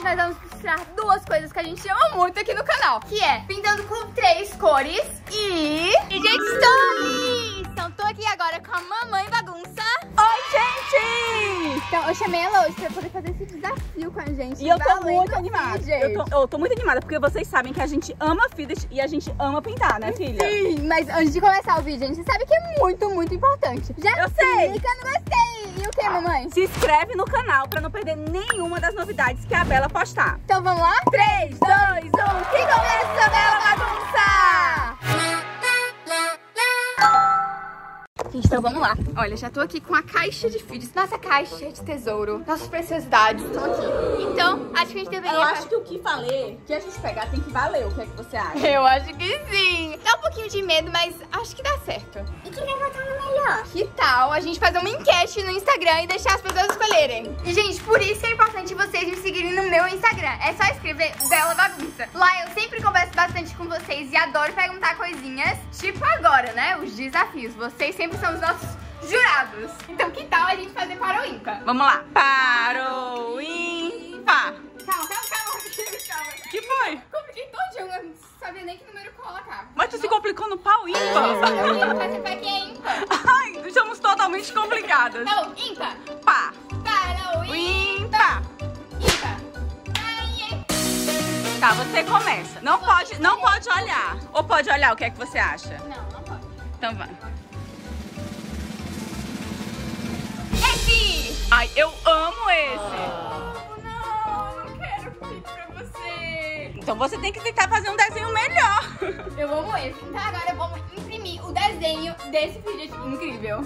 nós vamos mostrar duas coisas que a gente ama muito aqui no canal, que é pintando com 3 cores e gente, stories! Então tô aqui agora com a Mamãe Bagunça. Oi, gente! Então eu chamei ela hoje pra poder fazer esse desafio com a gente. E eu tô muito animada. Eu tô muito animada porque vocês sabem que a gente ama fidget e a gente ama pintar, né, filha? Sim, mas antes de começar o vídeo, a gente sabe que é muito, muito importante. Já eu sei! Clica no gostei! E o que, mamãe? Se inscreve no canal pra não perder nenhuma das novidades que a Bela postar. Então vamos lá? 3, 2, 1, que começa a Bela Bagunça! Gente, então vamos lá. Olha, já tô aqui com a caixa de fidgets. Nossa caixa de tesouro. Nossas preciosidades estão aqui. Então, acho que a gente deveria... Eu acho que o que falei, que a gente pegar tem que valer. O que é que você acha? Eu acho que sim. Dá um pouquinho de medo, mas acho que dá certo. E quem vai votar no melhor? Que tal a gente fazer uma enquete no Instagram e deixar as pessoas escolherem? E, gente, por isso é importante vocês me seguirem no meu Instagram. É só escrever Bela Bagunça. Lá eu sempre converso bastante com vocês e adoro perguntar coisinhas. Tipo agora, né? Os desafios. Vocês sempre são os nossos jurados. Então, que tal a gente fazer para o ímpar? Vamos lá. Para o ímpar. Calma. Que foi? Compliquei todinho, eu não sabia nem que número colocar. Mas tu se complicou no pau ímpar? Você foi aqui é ímpar. Ai, estamos totalmente complicadas. Não, ímpar. Pá. Para o ímpar. Ímpar. Ai. Tá, você começa. Não pode olhar. Ou pode olhar, o que é que você acha? Não pode. Então vai. Esse! Ai, eu amo esse. Não quero pedir pra você. Então você tem que tentar fazer um desenho melhor. Eu amo esse. Então agora vamos imprimir o desenho desse fidget incrível.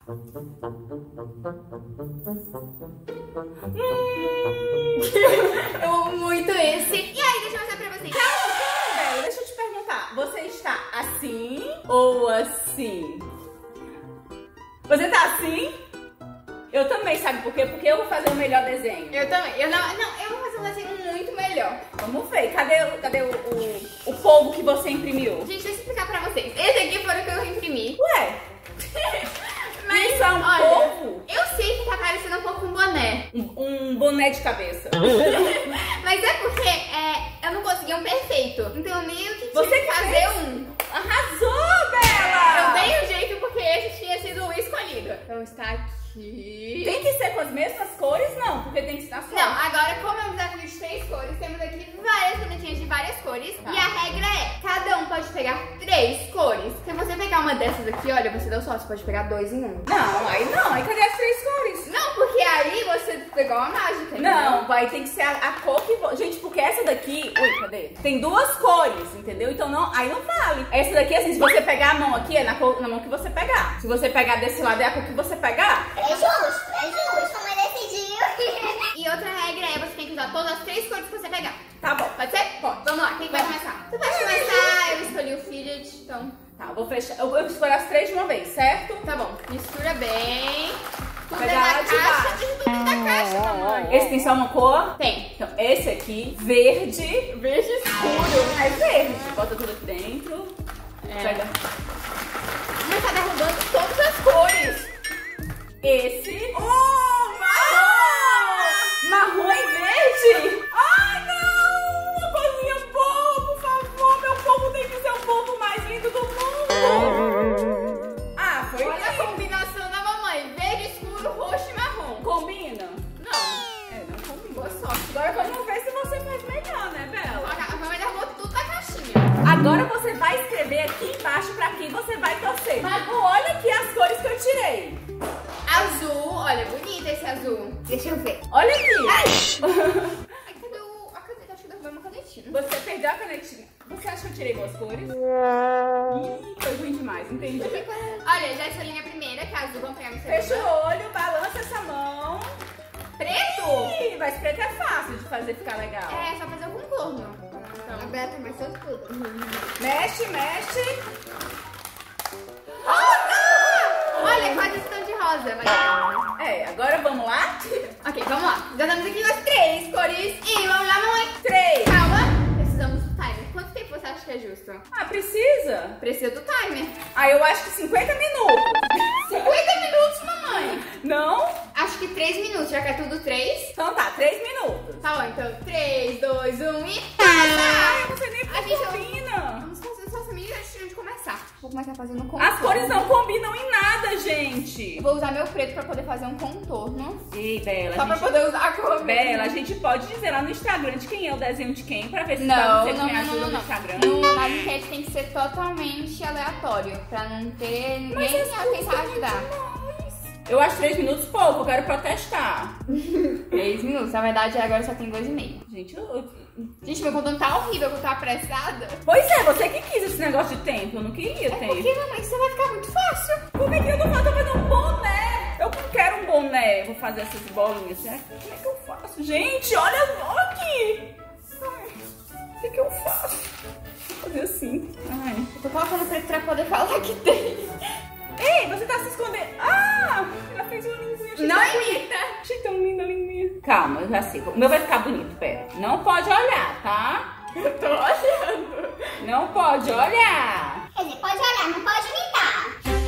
Eu amo muito esse. E aí, deixa eu mostrar pra vocês. Calma, Bela, deixa eu te perguntar. Você está assim ou assim? Você tá assim? Eu também, sabe por quê? Porque eu vou fazer o melhor desenho. Eu também. Eu vou fazer um desenho muito melhor. Vamos ver. Cadê o polvo que você imprimiu? Gente, deixa eu explicar pra vocês. Esse aqui foi o que eu imprimi. Ué? Mas, isso é um olha, polvo? eu sei que tá parecendo um pouco um boné. Um boné de cabeça. Mas é porque eu não consegui um perfeito. Então eu meio que Você tive que fazer um. Arrasou, Bela! Eu dei um jeito porque esse tinha sido o escolhido. Então está aqui. Tem que ser com as mesmas cores? Não, porque tem que estar só. Não, agora como é um desafio de 3 cores, temos aqui várias canetinhas de várias cores. Tá. E a regra é, cada um pode pegar 3 cores. Se você pegar uma dessas aqui, olha, você deu sorte, você pode pegar 2 em 1. Não, aí cadê as 3 cores? Não, porque aí você pegou uma mágica, entendeu? Não, vai ter que ser a cor que... Gente, porque essa daqui... Ui, cadê? Tem 2 cores, entendeu? Então aí não vale. Essa daqui, assim, se você pegar a mão aqui, é na mão que você pegar. Se você pegar desse lado, é a cor que você pegar. É justo, mas decidiu. E outra regra é, você tem que usar todas as 3 cores que você pegar. Tá bom. Pode ser? Pode. Vamos lá, quem vai começar? Você pode começar, eu escolhi o fidget, então... Tá, eu vou fechar. Eu escolho as 3 de uma vez, certo? Tá bom, mistura bem. Tudo Vai é dar da lá de caixa, baixo. tudo da caixa, mamãe. Esse tem só uma cor? Tem. Então, esse aqui, verde. Verde escuro. É verde. Bota tudo aqui dentro. Pega. Mas tá derrubando todas as cores. Esse. Marrom e verde? Ai, não! Uma coisinha boa, por favor. Meu povo tem que ser o povo mais lindo do mundo. Ah, foi Olha a lindo. combinação da mamãe. Verde escuro, roxo e marrom. Combina? Não. Não combina. Boa sorte. Agora vamos ver se você faz melhor, né, Bela? A mamãe derrubou tudo da caixinha. Agora você vai escrever aqui embaixo pra quem você vai torcer. Mas olha aqui as cores que eu tirei. Azul. Olha, bonito esse azul. Deixa eu ver. Olha aqui. Ai, cadê a caneta? Acho que derrubei uma canetinha. Você perdeu a canetinha. Você acha que eu tirei boas cores? Ih, foi ruim demais, entendi. Olha, já escolhi a primeira, que é azul. Vamos pegar no segundo. Fecha o olho, balança essa mão. Preto? Ih, mas preto é fácil de fazer ficar legal. É, só fazer o contorno. A Bela tem mais seus tudo. Mexe, mexe. Olha, quase esse tom de rosa. Mas... É, agora vamos lá? Ok, vamos lá. Já temos aqui as 3 cores. E vamos lá, mamãe. 3. Calma. Precisamos do timer. Quanto tempo você acha que é justo? Ah, precisa? Precisa do timer. Ah, eu acho que 50 minutos. 50 minutos, mamãe. Não? Acho que 3 minutos, já que é tudo 3. Então tá, 3 minutos. Tá Tá bom, então 3, 2, 1 e... Ai, eu não sei nem A gente combina. Vamos fazer só essa mídia antes de começar. Vou começar fazendo contorno. As cores não combinam em nada, gente. Eu vou usar meu preto pra poder fazer um contorno. Ei, Bela. Só pra poder usar a cor. Bela, a gente pode dizer lá no Instagram de quem é o desenho de quem, pra ver se Não, você não, me ajuda no não. Instagram. Na enquete tem que ser totalmente aleatório, pra não ter ninguém a tentar ajudar. Eu acho 3 minutos pouco, eu quero protestar. 3 minutos, na verdade agora só tem 2,5. Gente, Meu contorno tá horrível, eu tô apressada. Pois é, você que quis esse negócio de tempo, eu não queria ter. Porque, mamãe, você vai ficar muito fácil. Como é que eu tô fazendo um boné? Eu não quero um boné, vou fazer essas bolinhas. Como é que eu faço? Gente, olha aqui. O que eu faço? Vou fazer assim. Ai. Eu tô colocando preto pra poder falar que tem. Ei, você tá se escondendo. Ah, ela fez uma linguinha. Não imita. Achei tão linda a linguinha. Calma, eu já sei. O meu vai ficar bonito, pera. Não pode olhar, tá? Eu tô olhando. Não pode olhar. Quer dizer, pode olhar, não pode imitar.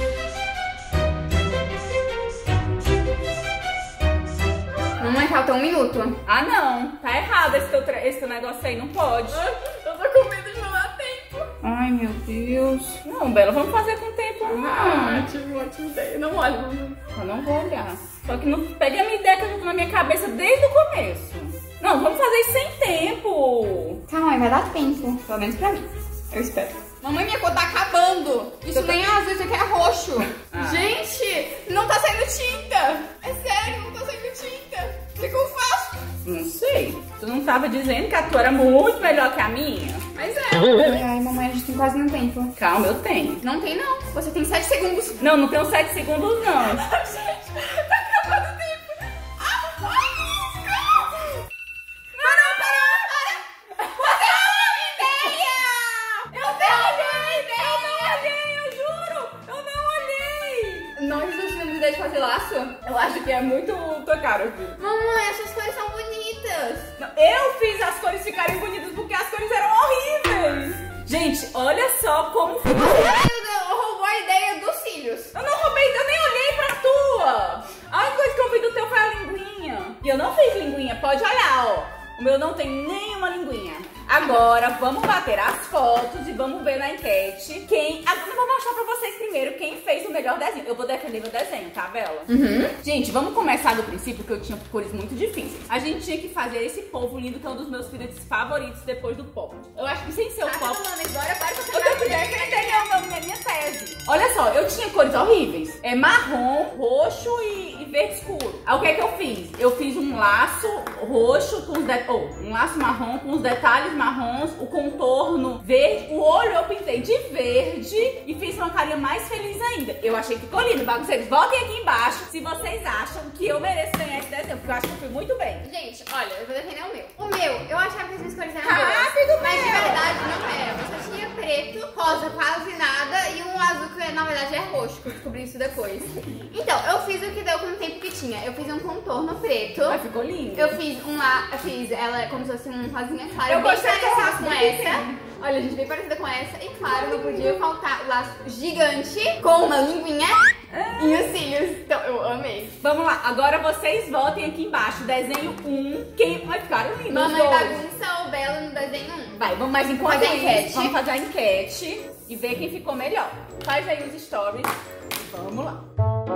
Mamãe, falta 1 minuto. Ah, não. Tá errado esse teu negócio aí. Não pode. Eu tô com medo de não dar tempo. Ai, meu Deus. Não, Bela, vamos fazer com tempo. Não. Tive uma ótima ideia. Não olha, mamãe. Eu não vou olhar. Só que não pegue a minha ideia que eu tô na minha cabeça desde o começo. Não, vamos fazer isso sem tempo. Calma, vai dar tempo. Pelo menos pra mim. Eu espero. Mamãe, minha cor tá acabando. Isso nem é azul, isso aqui é roxo. Ah. Gente, não tá saindo tinta. É sério, não tá saindo tinta. O que eu faço? Não sei. Tu não tava dizendo que a tua era muito melhor que a minha? Mas é. Ai, mamãe, a gente tem quase nenhum tempo. Calma, eu tenho. Não tem, não. Você tem 7 segundos. Não, não tenho 7 segundos, não. Gente, tá acabando o tempo. Nós desistimos de fazer laço? Eu acho que é muito tua cara, filho. Mamãe, essas cores são bonitas. Eu fiz as cores ficarem bonitas porque as cores eram horríveis. Gente, olha só como ficou. Você roubou a ideia dos cílios. Eu não roubei, eu nem olhei pra tua. A única coisa que eu vi do teu foi a linguinha. E eu não fiz linguinha, pode olhar, ó. O meu não tem nenhuma linguinha. Agora, vamos bater as fotos e vamos ver na enquete quem... Agora eu vou mostrar pra vocês primeiro quem fez o melhor desenho. Eu vou defender meu desenho, tá, Bela? Gente, vamos começar do princípio, que eu tinha cores muito difíceis. A gente tinha que fazer esse povo lindo, que é um dos meus filhos favoritos depois do pop. Eu acho que sem ser o pop... Agora para Eu tenho ideia que é minha tese. Olha só, eu tinha cores horríveis. É marrom, roxo e verde escuro. Aí o que é que eu fiz? Eu fiz um laço roxo com os um laço marrom com os detalhes marrons, o contorno verde, o olho eu pintei de verde e fiz uma carinha mais feliz ainda. Eu achei que ficou lindo, bagunceiros. Voltem aqui embaixo se vocês acham que eu mereço ganhar esse desenho, porque eu acho que eu fui muito bem. Gente, olha, eu vou defender o meu. O meu, eu achava que as minhas cores eram Rápido, boas, mas de meu! verdade não era. Eu só tinha preto, rosa quase nada e um azul que na verdade é roxo, que eu descobri isso depois. Então, eu fiz o que deu com o tempo que tinha. Eu fiz um contorno preto. Mas ficou lindo. Eu fiz ela como se fosse um rosinha claro. Eu bem gostei parecida dessa com rosinha. essa. Olha, gente, bem parecida com essa. E claro, não podia faltar o laço gigante com uma linguinha e os cílios. Então, eu amei. Vamos lá, agora vocês votem aqui embaixo. Desenho 1. Quem vai ficar lindo? Mamãe os dois. bagunça ou Bela no desenho 1? Vai, vamos mais enquanto Fazer a isso, enquete. vamos fazer a enquete e ver quem ficou melhor. Faz aí os stories e vamos lá.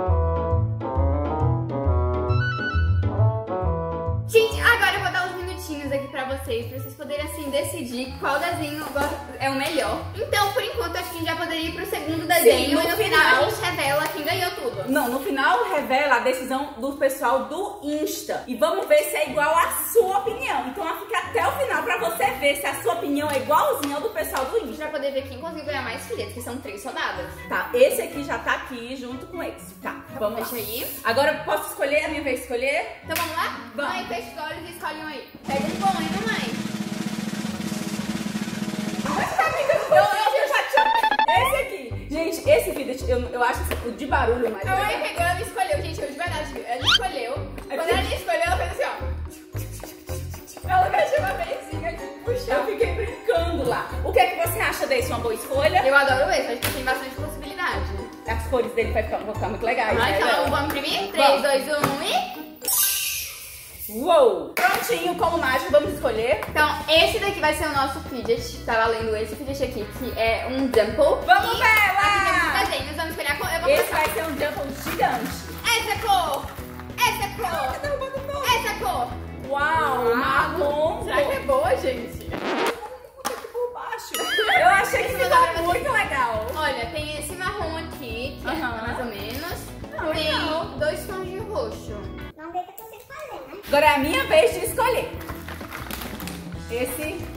Gente, agora eu vou dar uns minutinhos aqui pra vocês poderem assim decidir qual desenho é o melhor. Então, por enquanto, acho que a gente já poderia ir pro segundo desenho. no E no final a gente revela quem ganhou tudo. Não, no final revela a decisão do pessoal do Insta. E vamos ver se é igual à sua opinião. Então fica até o final pra você ver se a sua opinião é igualzinha ao do pessoal do A gente Insta. vai poder ver quem conseguiu ganhar mais filetes, que são 3 soldadas. Tá, esse aqui já tá aqui junto com esse. Tá, vamos lá. Deixa aí. Agora posso escolher? A minha vez de escolher? Então vamos lá? Vamos. Mãe, fecha os olhos e escolhe um aí. Pega um bom, hein, mamãe? Eu já tinha... Esse aqui. Gente, esse vídeo, eu acho o de barulho mais A mãe legal. pegou, ela escolheu, gente, eu de verdade, ela escolheu. Quando ela escolheu, ela fez assim, ó. Ela mexeu uma vezinha aqui, Eu puxou. fiquei brincando lá. O que é que você acha desse? Uma boa escolha? Eu adoro esse, acho que tem bastante possibilidade. As cores dele vão ficar muito legais, Ah, né? então, vamos imprimir? 3, 2, 1 e... Uou! Prontinho, como mágico, vamos escolher. Então, esse daqui vai ser o nosso fidget. Tá valendo esse fidget aqui, que é um Dumple. Vamos ver lá! Aqui temos os desenhos, vamos escolher a cor. Eu vou Esse começar. vai ser um Dumple gigante. Essa cor! Essa cor! Essa cor! Uau, marrom. Será que é boa, gente? Aqui por baixo. Eu achei que ficou muito legal. Olha, tem esse marrom aqui, que é mais ou menos. Não, tem legal. 2 tons de roxo. Vamos ver o que você escolher, né? Agora é a minha vez de escolher. Esse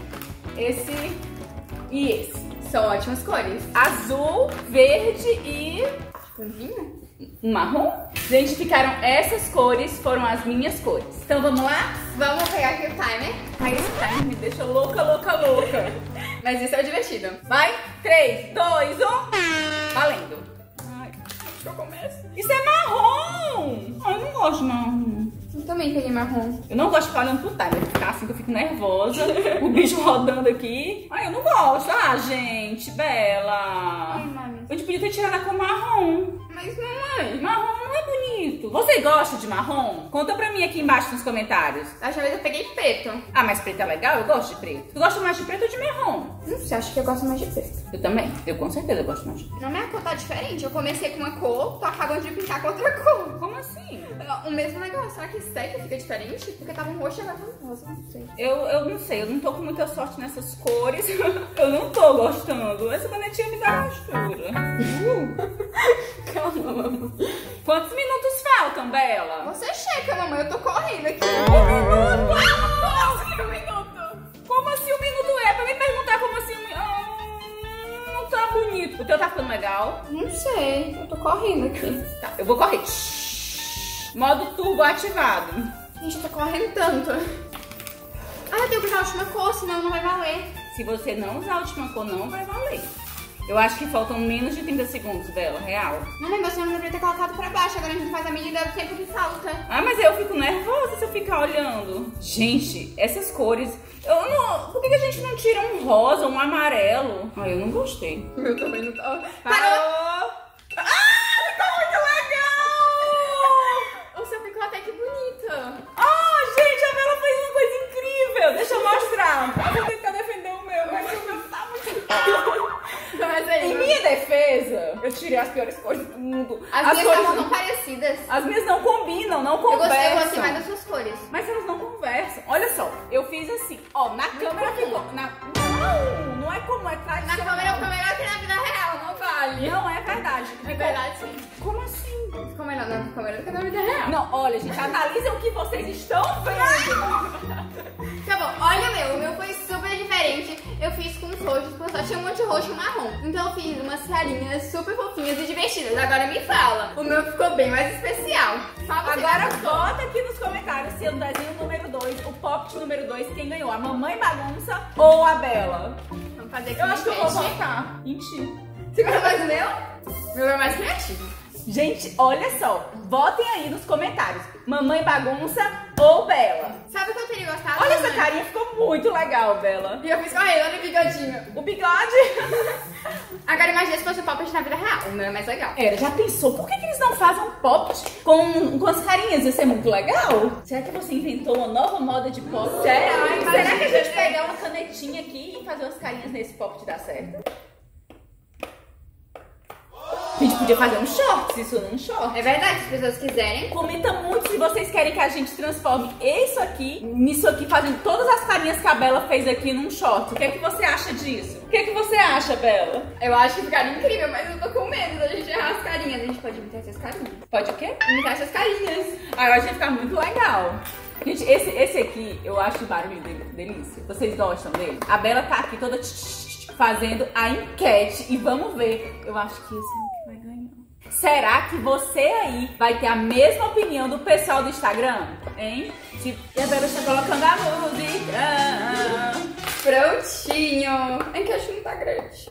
e esse. São ótimas cores. Azul, verde e Com vinho? marrom. Gente, ficaram essas cores, foram as minhas cores. Então vamos lá? Vamos pegar aqui o timer. Ai, esse time me deixa louca, louca, louca. Mas isso é o divertido. Vai, 3, 2, 1. Valendo. Ai, acho que eu começo. Isso é marrom. Ai, eu não gosto de marrom. Eu também peguei marrom. Eu não gosto de ficar olhando pro timer, ficar assim que eu fico nervosa. O bicho rodando aqui. Ai, eu não gosto. Ah, gente, Bela. Ai, mami. A gente podia ter tirado a cor marrom. Mas mamãe. Marrom não é bonito. Você gosta de marrom? Conta pra mim aqui embaixo nos comentários. A última vez eu peguei preto. Ah, mas preto é legal? Eu gosto de preto. Tu gosta mais de preto ou de marrom? Não sei, acho que eu gosto mais de preto. Eu também. Eu com certeza gosto mais de preto. Não, minha cor tá diferente. Eu comecei com uma cor, tô acabando de pintar com outra cor. Como assim? O mesmo negócio. Será que seca fica diferente? Porque tava um roxo e agora tá um rosa. Não sei. Eu não sei, eu não tô com muita sorte nessas cores. Eu não tô gostando. Essa canetinha me dá rastura. Calma, mamãe. Quantos minutos faltam, Bela? Você checa, mamãe. Eu tô correndo aqui. Um minuto. Como assim 1 minuto é? Pra me perguntar como assim não tá bonito. O teu tá ficando legal? Não sei. Eu tô correndo aqui. Tá, eu vou correr. Modo turbo ativado. Gente, eu tô correndo tanto. Ah, eu tenho que usar a última cor, senão não vai valer. Se você não usar a última cor, não vai valer. Eu acho que faltam menos de 30 segundos, Bela, real. Mamãe, você não deveria ter colocado pra baixo. Agora a gente faz a medida do tempo que falta. Ah, mas eu fico nervosa se eu ficar olhando. Gente, essas cores... Por que a gente não tira um rosa, um amarelo? Ah, eu não gostei. Eu também não tô... Parou! Ah, ficou muito legal! O seu ficou até que bonito. Ah, gente, a Bela fez uma coisa incrível. Deixa eu mostrar. Eu vou tentar defender o meu, mas o meu tá muito legal. Mas aí, Em minha defesa, eu tirei as piores cores do mundo. as minhas cores estavam tão parecidas. As minhas não combinam, não Eu gostei conversam. mais das suas cores. Mas elas não conversam. Olha só, eu fiz assim. Ó, na câmera ficou... Não é como é Na tradicional. câmera ficou melhor que na vida real, não vale. Não é verdade. É verdade, sim. Como assim? Ficou melhor, não ficou melhor do que na vida real. Não, olha, gente, analisem o que vocês estão vendo. Tá bom, olha o meu foi super diferente. Eu fiz com os roxos, porque só tinha um monte de roxo e marrom. Então eu fiz umas carinhas super fofinhas e divertidas. Agora me fala, o meu ficou bem mais especial. Fala você Agora que gostou. bota aqui nos comentários se é o desenho número 2, o pop número 2, quem ganhou, a Mamãe Bagunça ou a Bela? Vamos fazer aqui Eu acho que eu vou enquete. votar em ti. Você gostou mais do meu? Meu é mais criativo. Gente, olha só, votem aí nos comentários, Mamãe Bagunça ou Bela. Sabe o que eu teria gostado? Olha essa mamãe? carinha, ficou muito legal, Bela. E eu fiz correndo, olha o bigodinho. O bigode. Agora imagina se fosse o pop na vida real. O meu é mais legal. Era, já pensou, por que eles não fazem um pop com as carinhas? Ia ser muito legal. Será que você inventou uma nova moda de pop? Será que a gente pegar uma canetinha aqui e fazer umas carinhas nesse pop de dar certo? A gente podia fazer um short, isso num short. É verdade, se as pessoas quiserem. Comenta muito se vocês querem que a gente transforme isso aqui, nisso aqui, fazendo todas as carinhas que a Bela fez aqui num short. O que é que você acha disso? O que é que você acha, Bela? Eu acho que ficaria incrível, mas eu tô com medo da gente errar as carinhas. A gente pode imitar essas carinhas. Pode o quê? Imitar essas carinhas. Ah, eu acho que vai ficar muito legal. Gente, esse aqui, eu acho o barulho dele delícia. Vocês gostam dele? A Bela tá aqui toda fazendo a enquete e vamos ver. Eu acho que esse vai ganhar. Será que você aí vai ter a mesma opinião do pessoal do Instagram? Hein? E a Bela está colocando a música. Prontinho. A enquete não tá grande.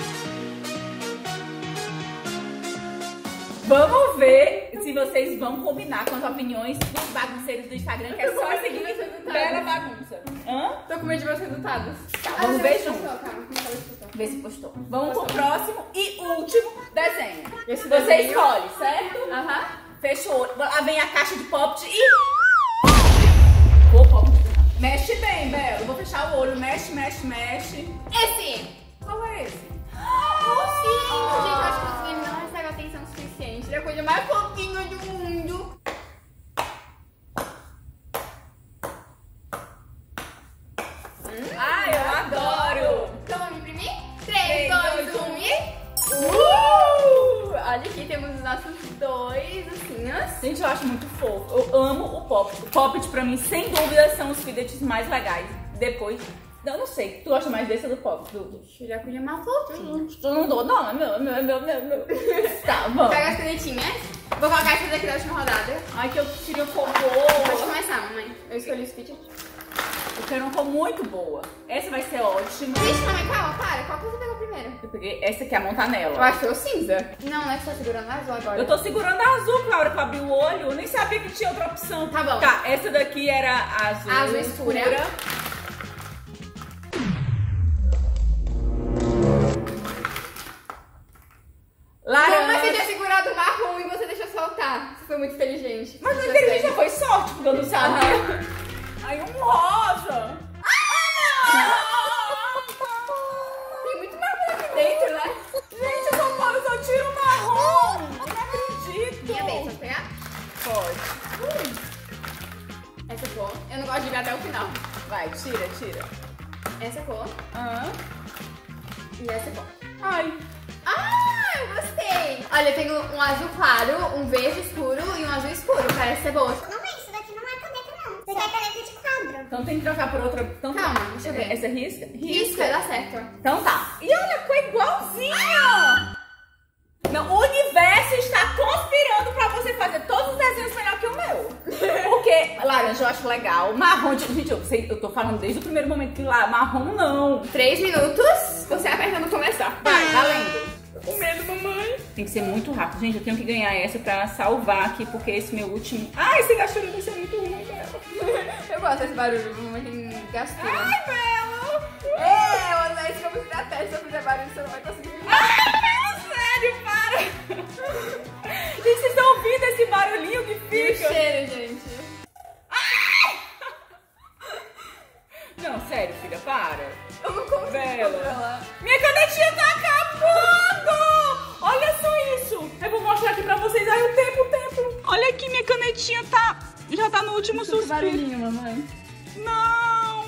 Vamos ver se vocês vão combinar com as opiniões dos bagunceiros do Instagram, que é só seguir Bela Bagunça. Hã? Tô com medo de ver os resultados. Tá, vamos ver junto. Calma, como Vê se postou. Vamos pro próximo e último desenho. Esse Você escolhe, desenho? certo? Aham. Fecha o olho. Lá vem a caixa de pop e... Mexe bem, Bela. Eu vou fechar o olho. Mexe, mexe, mexe. Esse! Qual é esse? Ursinho! Gente, eu acho que o ursinho não recebe atenção suficiente. Ele é a coisa mais fofinha do mundo. Ai, eu adoro! Então vamos imprimir? 3, 2, 1 e... Olha aqui, temos os nossos dois ursinhos. Gente, eu acho muito fofo. Eu amo o Poppet. O Poppet, pra mim, sem dúvida, são os fidgets mais legais. Depois, eu não sei. Tu gosta mais desse ou do Poppet? Ele é a coisa mais fofinha. Eu não dou, não. É meu. Tá, vamos. Pega as canetinhas. Vou colocar essa daqui da última rodada. Ai, que eu queria cor Pode boa. começar, mamãe. Eu escolhi os fidgets. Eu quero uma cor muito boa. Essa vai ser ótima. Vixe, mamãe, calma, para. Qual que você pegou primeiro? Eu peguei essa aqui, a montanela. Eu acho que foi o cinza. Não, não é que você tá segurando a azul agora. Eu tô segurando a azul, Clara, pra abrir o olho. Eu nem sabia que tinha outra opção. Tá bom. Tá, essa daqui era a azul. A azul escura. Laranja. Mas você tinha segurado o marrom e você deixou soltar. Você foi muito inteligente. Mas a inteligência foi sorte, porque eu não sabia. Aí um rosa. Tem muito marrom aqui dentro, né? Gente, eu só tiro marrom. Não acredito. Minha vez, posso pegar? Pode. Essa cor. Eu não gosto de ver até o final. Vai, tira. Essa cor. E essa cor. Ai. Ah, eu gostei. Olha, eu tenho um azul claro, um verde escuro e um azul escuro. Parece ser boa. Mamãe, isso daqui não é caneta, não. Isso aqui é caneta de quadro. Então tem que trocar por outra. Então, Calma, deixa eu ver. Essa risca? Risca, dá certo. Então tá. E olha, ficou igualzinho. Não, o universo está conspirando pra você fazer todos os desenhos melhor que o meu. Porque laranja eu acho legal. Marrom, gente, eu tô falando desde o primeiro momento que lá, marrom não. 3 minutos, você apertando começar. Vai, valendo. Tô com medo, mamãe. Tem que ser muito rápido. Gente, eu tenho que ganhar essa pra salvar aqui, porque esse meu último... Ai, esse gastura vai ser muito ruim, Bela. Eu gosto desse barulho, mamãe tem gastura. Ai, Bela. Eu usei isso como estratégia. Se eu fizer barulho, você não vai conseguir me ver. Ai, Bela, sério, para. Gente, vocês estão ouvindo esse barulhinho que E o fica? cheiro, gente? Não, sério, filha, para. Eu não consigo Bela. controlar. Minha canetinha tá acabando! Olha só isso! Eu vou mostrar aqui pra vocês. Ai, o tempo. Olha aqui, minha canetinha já tá no último suspiro. Barulhinho, mamãe. Não!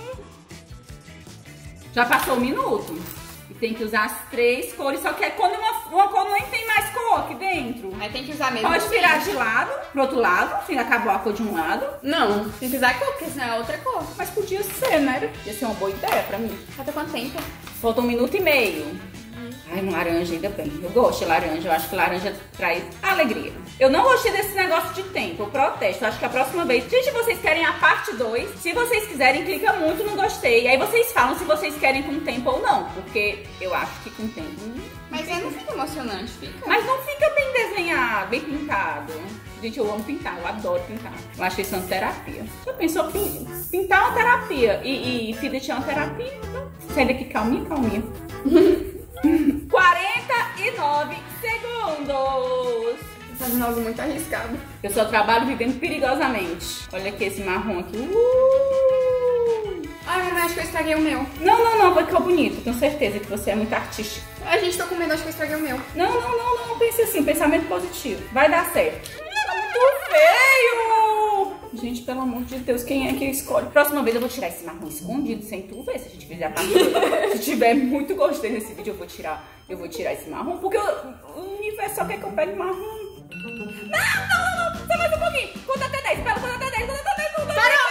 Já passou um minuto. E tem que usar as 3 cores. Só que é quando uma cor nem tem mais cor aqui dentro. Aí tem que usar mesmo. Pode virar de lado, pro outro lado. Assim, acabou a cor de um lado. Não, tem que usar cor, porque senão é outra cor. Mas podia ser, né? Podia ser uma boa ideia pra mim. Falta quanto tempo? Falta 1 minuto e meio. Ai, um laranja ainda bem. Eu gosto de laranja. Eu acho que laranja traz alegria. Eu não gostei desse negócio de tempo. Eu protesto. Eu acho que a próxima vez... Gente, vocês querem a parte 2. Se vocês quiserem, clica muito no gostei. Aí vocês falam se vocês querem com tempo ou não. Porque eu acho que com tempo... Mas aí não fica emocionante, fica. Mas não fica bem desenhado, bem pintado. Gente, eu amo pintar. Eu adoro pintar. Eu acho isso uma terapia. Já pensou pintar é uma terapia? E fidget é uma terapia? Então, sai daqui calminha. 49 segundos. Fazendo algo muito arriscado. Eu só trabalho vivendo perigosamente. Olha aqui esse marrom aqui. Ai, mamãe, acho que eu estraguei o meu. Não, ficou bonito. Tenho certeza que você é muito artística. A gente tá com medo, acho que eu estraguei o meu. Não. Pense assim, pensamento positivo. Vai dar certo. Tá muito feio! Gente, pelo amor de Deus, quem é que escolhe? Próxima vez eu vou tirar esse marrom escondido sem tu ver, se a gente fizer a partida. Se tiver muito gostei nesse vídeo, eu vou tirar esse marrom, porque o universo só quer que eu pegue marrom. Não! Só mais um pouquinho. Conta até 10, Bela, conta até 10, conta até 10, conta até 10.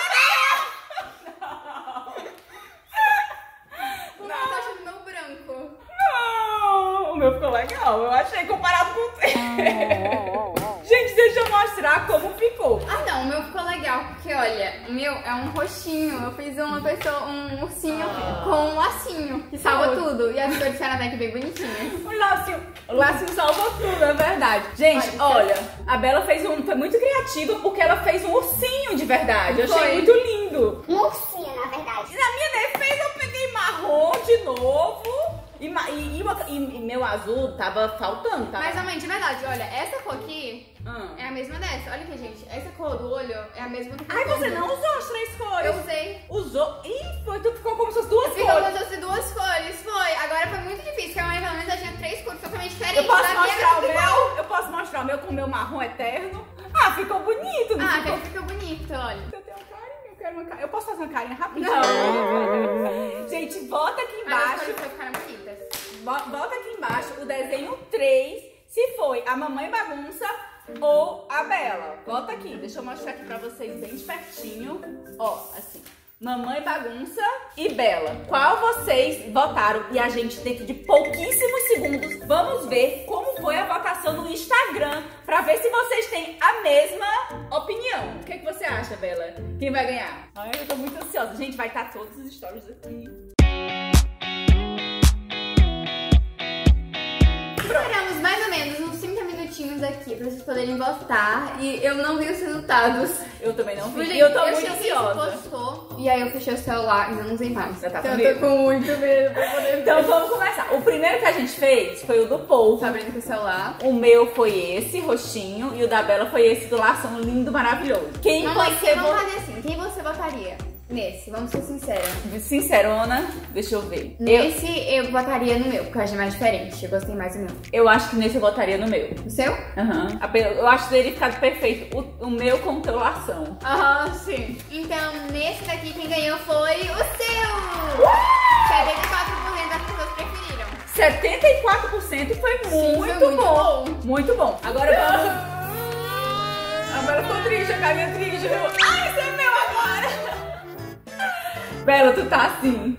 Não, tá achando meu branco. Não! O meu ficou legal, eu achei, comparado com o teu. Gente, deixa eu mostrar como ficou. Ah, não, o meu ficou legal, porque olha, o meu é um roxinho. Eu fiz um ursinho com um lacinho, que salva tudo. E as cores de até que bem bonitinhas. O lacinho salva tudo, é verdade. Gente, olha, a Bela foi muito criativa porque ela fez um ursinho de verdade. Eu achei muito lindo. Um ursinho, na verdade. E na minha defesa eu peguei marrom de novo. E meu azul tava faltando, tá? Mas, mãe, de verdade, olha, essa cor aqui É a mesma dessa. Olha aqui, gente. Essa cor do olho é a mesma do que Ai, você não usou as 3 cores. Eu usei. Usou? Ih, foi, tu ficou como se fosse 2 cores. Ficou como se fosse 2 cores, foi. Agora foi muito difícil, porque a mãe pelo menos já tinha 3 cores totalmente diferentes. Eu posso mostrar o meu? Eu posso mostrar o meu com o meu marrom eterno? Ah, ficou bonito, não ficou? Fica bonito, olha. Eu tenho uma carinha, eu quero uma carinha. Eu posso fazer uma carinha rapidinho? Não. Gente, bota aqui embaixo. As cores ficaram bonitas. Bota aqui embaixo o desenho 3, se foi a Mamãe Bagunça ou a Bela. Bota aqui, deixa eu mostrar aqui pra vocês bem de pertinho. Ó, assim. Mamãe Bagunça e Bela. Qual vocês votaram? E a gente, dentro de pouquíssimos segundos, vamos ver como foi a votação no Instagram pra ver se vocês têm a mesma opinião. O que você acha, Bela? Quem vai ganhar? Ai, eu tô muito ansiosa. Gente, vai estar todos os stories aqui. Esperamos mais ou menos uns 30 minutinhos aqui pra vocês poderem votar. E eu não vi os resultados. Eu também não vi. Gente, E eu tô muito cheguei, ansiosa. postou, e aí eu fechei o celular e não usei mais. Já tá Então com eu medo? tô com muito medo pra poder ver. Então vamos começar. O primeiro que a gente fez foi o do povo. Tá abrindo com o celular. O meu foi esse, roxinho, e o da Bela foi esse do lação lindo, maravilhoso. Quem Mamãe, você vamos fazer assim. Quem você votaria nesse? Vamos ser sinceras. Sincerona, deixa eu ver. Nesse eu votaria no meu, porque eu achei mais diferente. Eu gostei mais do meu. Eu acho que nesse eu votaria no meu. O seu? Aham. Eu acho que teria ficado perfeito o meu com o teu lação. Aham, sim. Então, nesse daqui, quem ganhou foi o seu! 74% das pessoas preferiram. 74% foi Sim, muito, foi muito bom. bom. Muito bom. Agora vamos... Agora eu tô triste, a carinha triste. Ai, esse é meu agora! Bela, tu tá assim.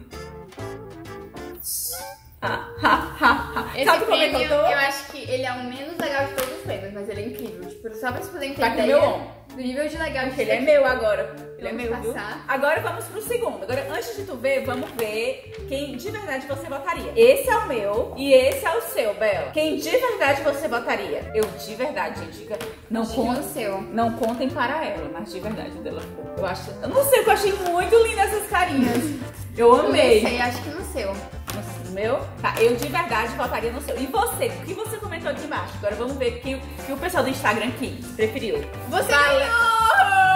Esse Sabe como é que prêmio, eu tô? eu acho que ele é o menos legal de todos os prêmios, mas ele é incrível. Tipo, só pra vocês poderem ter Tá aqui ideia meu ombro. do nível de legal Porque ele é meu agora. Ele é Vamos meu, viu? passar. Agora vamos pro segundo. Agora, antes de tu ver, vamos ver quem de verdade você votaria. Esse é o meu e esse é o seu, Bela. Quem de verdade você votaria? Eu de verdade, gente. Não Diga o seu. Não contem para ela, mas de verdade o dela ficou. Eu acho. Eu não sei, eu achei muito linda essas carinhas. Eu amei. Não sei, acho que no seu. No meu? Tá, eu de verdade votaria no seu. E você? O que você comentou aqui embaixo? Agora vamos ver o que o pessoal do Instagram aqui preferiu. Você Vale. ganhou!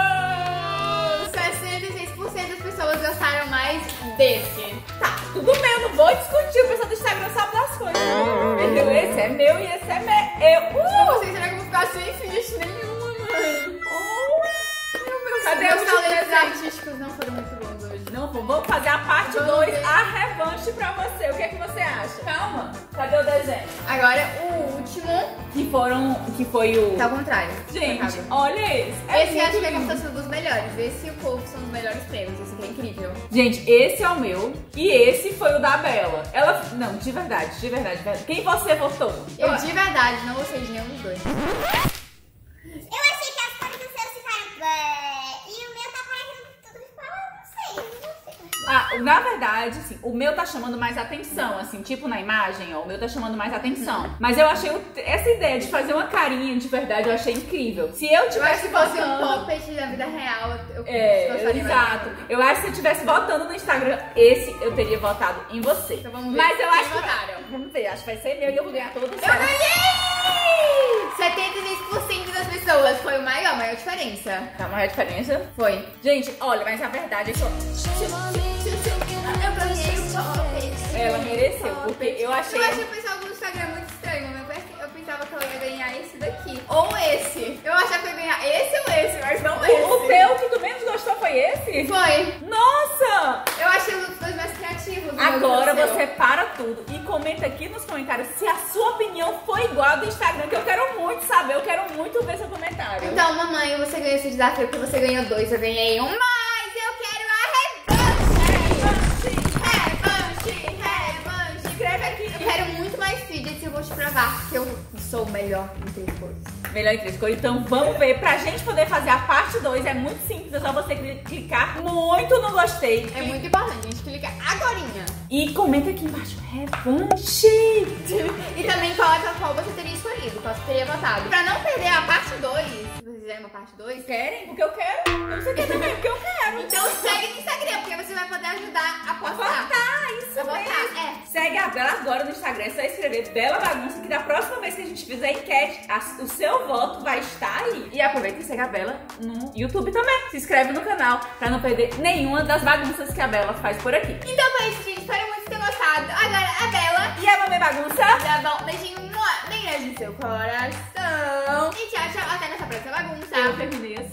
66% das pessoas gostaram mais desse. Tá, tudo bem, eu não vou discutir. O pessoal do Instagram sabe das coisas. Entendeu? Esse é meu e esse é meu. Vocês será que eu vou ficar sem ficha nenhuma, mãe? Cadê Meus o talentos último? artísticos não foram muito bons hoje. Não, vamos fazer a parte Vamos 2, ver. a revanche pra você. O que é que você acha? Calma. Cadê o desenho? Agora, o último Que foi o... tá ao contrário. Gente, Errado. olha esse. Esse eu acho muito que é como lindo. se fosse um dos melhores. Esse e o povo são os melhores prêmios. Esse aqui é incrível. Gente, esse é o meu e esse foi o da Bela. Ela... Não, de verdade. Quem você votou? Eu de verdade não gostei de nenhum dos dois. Eu achei que as cores do seu ficaram... E o meu tá parecendo tudo igual, eu não sei. Ah, na verdade, assim, o meu tá chamando mais atenção, assim, tipo na imagem, ó, o meu tá chamando mais atenção. Mas eu achei essa ideia de fazer uma carinha de verdade, eu achei incrível. Se eu Eu acho tivesse que fosse um votando... puppet da vida real, eu É, gostaria exato. Eu acho que se eu tivesse votando no Instagram, esse eu teria votado em você. Então vamos ver Mas eu quem acho que... votaram. Vamos ver, acho que vai ser meu e eu vou ganhar todos. Eu ganhei! 76% das pessoas. Foi a maior diferença. Tá, maior diferença? Foi. Gente, olha, mas a verdade é que Eu ganhei o puppet. ela mereceu, porque eu achei... Eu achei o pessoal do Instagram muito estranho, mas eu pensava que eu ia ganhar esse daqui. Ou esse. Eu achava que eu ia ganhar esse ou esse, mas não esse. O teu que tu menos gostou foi esse? Foi. Nossa! Eu achei os dois mais criativos. o Agora meu e o você para tudo e comenta aqui nos comentários se a sua opinião foi igual a do Instagram, que eu quero muito saber, eu quero muito ver seu comentário. seu. Então, mamãe, você ganhou esse desafio porque você ganhou 2, eu ganhei 1. Mas eu quero a revanche! Escreve aqui. Eu quero muito mais fidgets e eu vou te provar que eu sou o melhor em 3 cores. Melhor em 3 cores. Então vamos ver. Pra gente poder fazer a parte 2 é muito simples. É só você clicar muito no gostei. É muito importante, gente. Clica agorinha. E comenta aqui embaixo. Revanche! E também coloca qual você teria escolhido, qual você teria votado. Pra não perder a parte 2, se você fizer uma parte 2, Querem? Porque eu quero. Você quer também? Porque eu quero. então segue no Instagram, porque você vai poder ajudar a postar. votar, isso A votar, mesmo. Segue a Bela agora no Instagram. É só escrever Bela Bagunça, que da próxima vez que a gente fizer a enquete, o seu voto vai estar ali. E aproveita e segue a Bela no YouTube também. Se inscreve no canal pra não perder nenhuma das bagunças que a Bela faz por aqui. Então foi isso, gente. Espero muito ter gostado. Agora a Bela E a Mamãe Bagunça. tá bom? Beijinho bem grande no seu coração. E tchau, tchau. Até nessa próxima bagunça. Eu terminei assim.